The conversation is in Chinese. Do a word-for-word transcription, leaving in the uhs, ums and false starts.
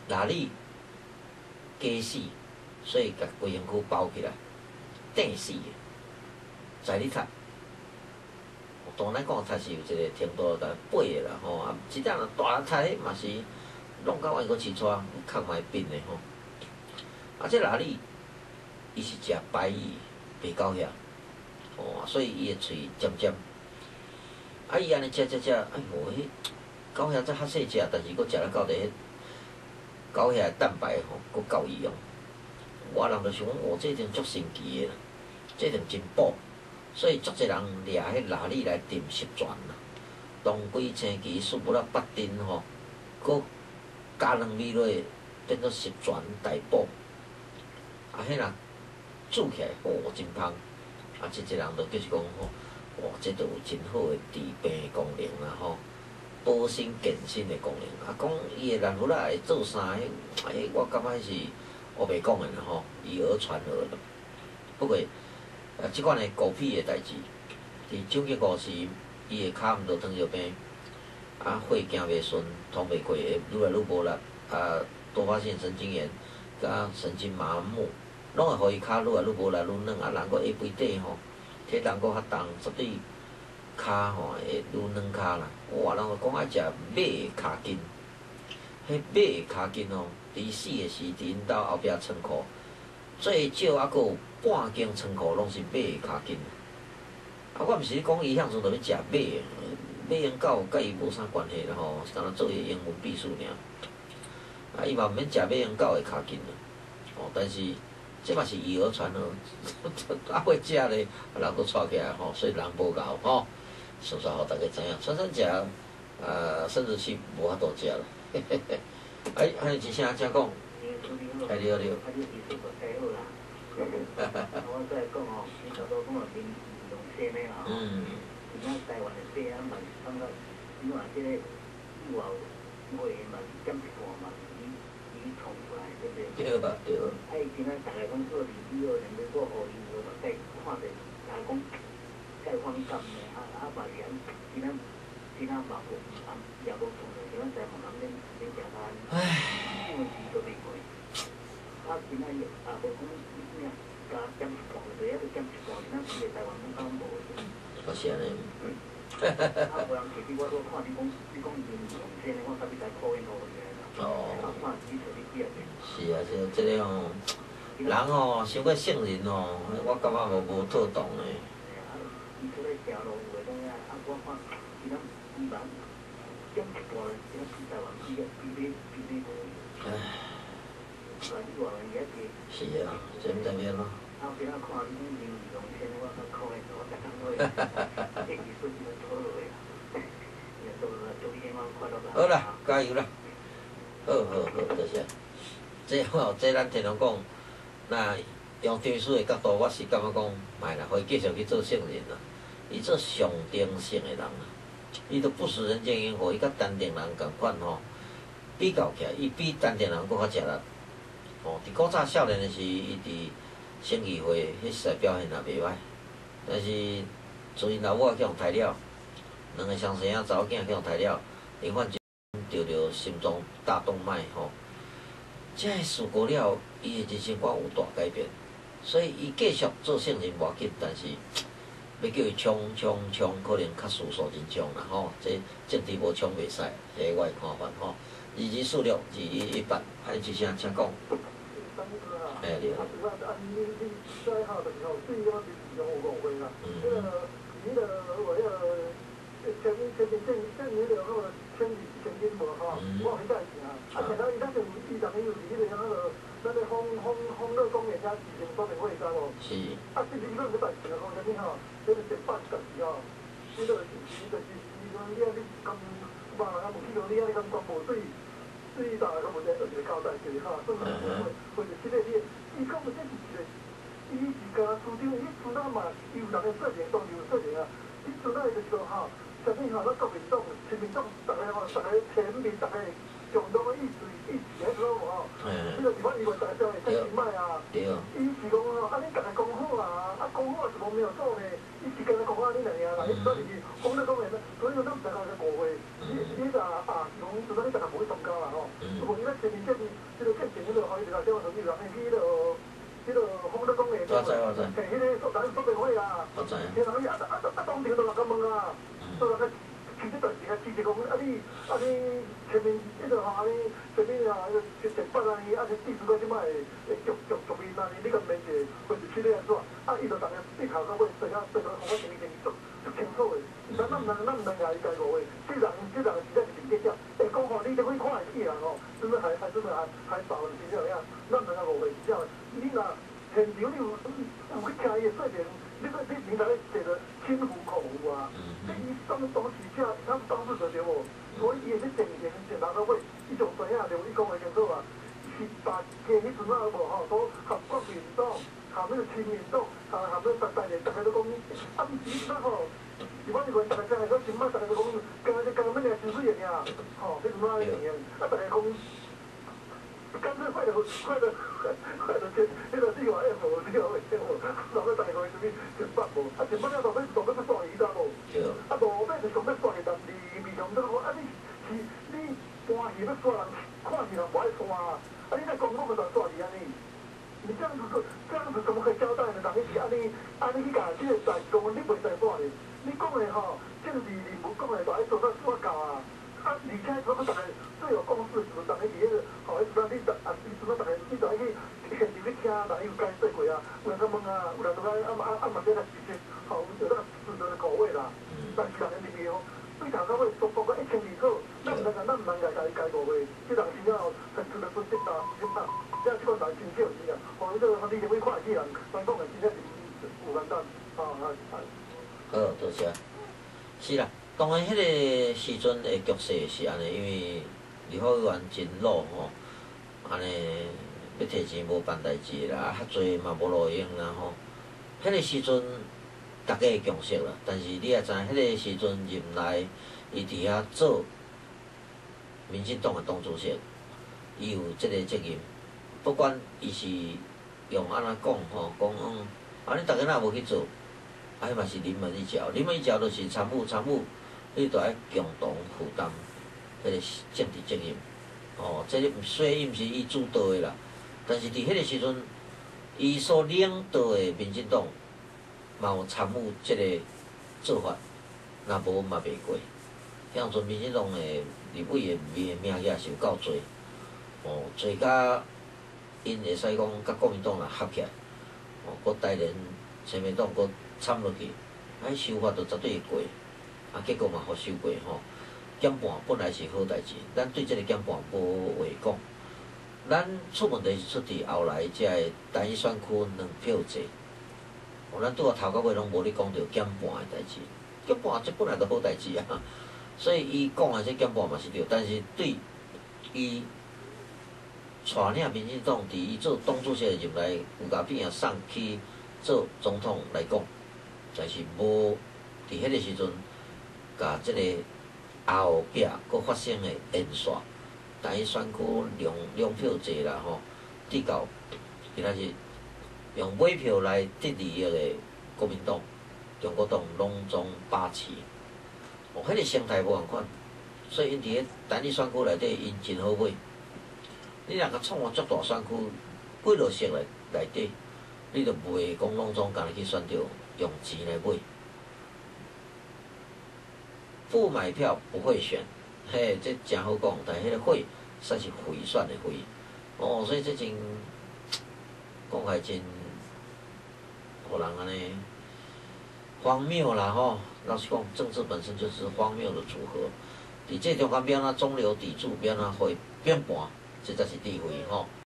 哪里加死，所以甲规身躯包起来，电死的，在你读。当然讲，读是有一个程度在八个啦吼，啊，一点啊大读迄嘛是弄到外国饲出，壳嘛会变的吼。啊，这哪里伊是食白蚁，白狗遐，哦，所以伊的喙尖尖。啊，伊安尼食食食，哎哟，迄狗遐则较细只，但是佫食了到底迄狗遐蛋白吼，佫够伊用。我人就想讲，哦，这阵足神奇的啦，这阵真补。所以足侪人掠迄哪里来炖十全啦，当归、青芪、树木了八丁吼，佮加两味落，变做十全大补。啊，迄若煮起来，哦，真香。啊，即一人就就是讲吼，哇，这都有真好诶治病诶功能啦吼，保身健身诶功能。啊，讲伊诶兰花仔会做啥？迄，迄我感觉是我袂讲诶啦吼，以讹传讹啦。不过，啊，即款诶狗屁诶代志，伫九月五时，伊诶骹毋着糖尿病，啊，血行袂顺，通袂过，会愈来愈无力，啊，多发性神经炎，甲神经麻木，拢会互伊骹愈来愈无力、愈软，啊，人佫下背底吼，体重佫较重，绝对骹吼会愈软骹啦。哇，人讲爱食马诶骹筋，迄马诶骹筋吼，伫死诶时，伫因兜后壁仓库，最少还佫有半间仓库拢是马诶骹筋。啊，我毋是讲伊向阵着要食马诶，马跟狗甲伊无啥关系啦吼，是干那做伊英文秘书尔。啊，伊嘛毋免食马跟狗诶骹筋啦。哦，但是这嘛是以讹传讹，啊会食咧，人佫带起来吼，所以人无够吼。说说互大家知影，餐餐食，呃，生殖器无法度食啦。哎，还有一声请讲。哎，你好，你好。 我再讲哦，你头拄讲哦，民用生的啦吼，而家台湾的病啊，嘛是感觉，你话即个以外卖嘛是减一半嘛，是伊伊创出来，对不对？ 对吧？对。 啊，伊今仔逐个讲做二以后，连要我互伊无嘛，再看者，啊讲再反感的，啊啊嘛是安，今仔今仔嘛无，啊也无创着，今仔在门口恁恁食啥？唉，因为是都袂过。啊，今仔日啊，无讲咩，加减一半，第一要减一半，今仔伊个台湾本港无。 好是安尼。 啊，无人其实我都看你讲，你讲民用生的，我特别在考验我个啦。哦。啊，看你做你几啊个。 是啊，是即个吼，人吼伤过圣人吼，我感觉无无妥当诶。 啊，伊出来行路有诶种啊，啊，我看今仔伊万减一半，今仔比台湾比个比美比美国。唉。是啊，这毋代表咯。 啊，今仔看你民用生，我较考验我，逐工都会，一技术就做落去啦。也做做希望快乐啦。 好啦，加油啦！好好好，多谢。这吼，这咱听人讲，那用天书的角度，我是感觉讲，卖啦，可以继续去做圣人啦。伊做上定性的人啦，伊都不食人间烟火，伊甲丹田人共款吼，比较起来，伊比丹田人佫较食力。哦，伫古早少年的时，伊伫省议会迄时表现也袂歹，但是自因老母去互杀了，两个双生仔查某囝去互杀了，林焕就着着心脏大动脉吼，这个事过了，伊的人生观有大改变，所以伊继续做圣人无要紧，但是要叫伊冲冲冲，可能较事数真冲啦吼，这政治无冲袂使，这我的看法吼。二二四六二一一八，还有一声请讲。哎，你好。 嗯。这个你的我要前前前前前年的后千里千金无吼，我很在行啊。啊，然后伊咱就伊逐年有伫迄个那个咱个风风风乐公园遐举行说明会，知无？ 是。 啊，这里咱个代志啊，讲啥物吼？这个第八十时吼，这个是是就是是讲你啊，你讲嘛，啊，无去到你啊，你讲讲无水。水大个问题就是交代就是哈，算是或者即个你，伊讲的这是一个，伊是甲厝长，伊厝仔嘛有人个说明，当然有说明啊。伊厝仔就是讲哈，啥物哈，咱国民党、亲民党，逐个吼，逐个前面，逐个共同个意思意思喺度吼。这个是我以为大家会真明白啊。伊是讲吼，啊你逐个讲好啊，啊讲好是无没有错呢。伊是跟他讲啊，你两样啦，伊说是讲咧讲咧，所以咱唔使讲个误会。你你啊啊，是讲，就算你逐个无去参加啦吼，无伊咧前面这边。 我知我知。 嘿，迄个咱说明会啦。 我知。 然后啊啊啊啊，当时都来甲问啊，都来甲其这段时间支持讲，啊你啊你前面迄个吼，啊你前面啊，前前八啊你啊你第四个即摆会会局局局面啊，你敢免者会是去咧安怎？啊，伊就逐个对头到尾，对啊对啊，互我前面前面足足清楚诶。咱咱毋能咱毋能甲伊家误会，这人这人实在是真正，会讲吼，你这几看会起人吼，真的还还真的还还少了真正样，咱毋能甲误会真正。你若现场你有有去听伊诶说明，你个你平常咧坐着心服口服啊。这伊当当事者，他当事者对无？所以伊会去证明证明到尾，伊上知影着，伊讲诶清楚啊。是大家迄阵啊无吼，都合国民党，含那个亲民党，含含那逐大家逐个都讲，啊毋是那吼。是我是讲，逐个真个，我前摆逐个都讲，刚刚刚刚要来真水个尔，吼，迄阵啊个样，啊逐个讲，干脆快点快点快点去，迄个你话哎无，你话哎无，老尾逐个讲什么前摆无，啊前摆了老尾老尾要煞伊呾无，啊无尾就上要煞伊，但是面上都讲啊你是你欢喜要煞人，看是人无爱煞啊，啊你来讲我咪就煞你安尼。你这样子这样子怎么可以交代呢？人伊是安尼安尼去甲即个代志讲，你袂使煞哩。你讲的吼，政治人物讲的就爱做到煞教啊！啊，而且他们逐个最有共识，就是逐个伫迄个吼，迄阵你逐啊，伊阵啊逐个你就爱去现场去听，人伊有解说过啊，有人甲问啊，有人就甲啊啊啊嘛在来直接吼，有那自责的口味啦。但是人里面吼，对头到尾都讲个一清二楚，咱毋能甲咱毋能甲家己解误会，即人真正吼很值得尊敬啦，真呐。这即款代真少是啊，吼，迄个你就会看起人，咱讲的真正是有简单，啊啊啊！ 好，多谢。是啦，当然迄个时阵的局势是安尼，因为立法委员真老吼，安尼要摕钱无办代志啦，较侪嘛无路用啦吼。迄个时阵大家会共识啦，但是你也知，迄个时阵任内伊伫遐做民进党的党主席，伊有即个责任。不管伊是用安怎讲吼，讲嗯，啊你逐个若无去做，啊迄嘛是临门一脚，临门一脚就是参与参与，你著爱共同负担迄个政治责任。哦，这个虽然伊毋是伊主导的啦，但是伫迄个时阵，伊所领导的民进党嘛有参与即个做法，若无嘛袂过。向阵民进党的立委的名名额是有够侪，哦，侪甲。因会使讲，甲国民党若合起来，哦，搁带连亲民党搁掺落去，啊，修法就绝对会过，啊，结果嘛互修过吼。减半本来是好代志，咱对即个减半无话讲。咱出问题是出伫后来遮个单一选区两票制，哦，咱拄啊头到尾拢无咧讲着减半的代志，减半这本来就好代志啊，所以伊讲的这减半嘛是对，但是对伊。带领民进党伫伊做党主席的任内，有甲变啊送去做总统来讲，但是无伫迄个时阵，甲即个后壁佫发生的延续，单一选区两两票制啦吼，直到今仔日用买票来得利益的国民党、中国党拢总把持，哦，迄个生态无共款，所以因伫个单一选区内底，因真好买。你若甲创个足大选区，几落色内内底，你著袂讲拢总家己去选着用钱来买。不买票不会选，嘿，这真好讲，但迄个会算是贿选的贿，哦，所以这真讲起来真，互人安尼荒谬啦吼。老实讲，政治本身就是荒谬的组合。伫这中间要安怎中流砥柱，要安怎会变盘。这才是智慧吼。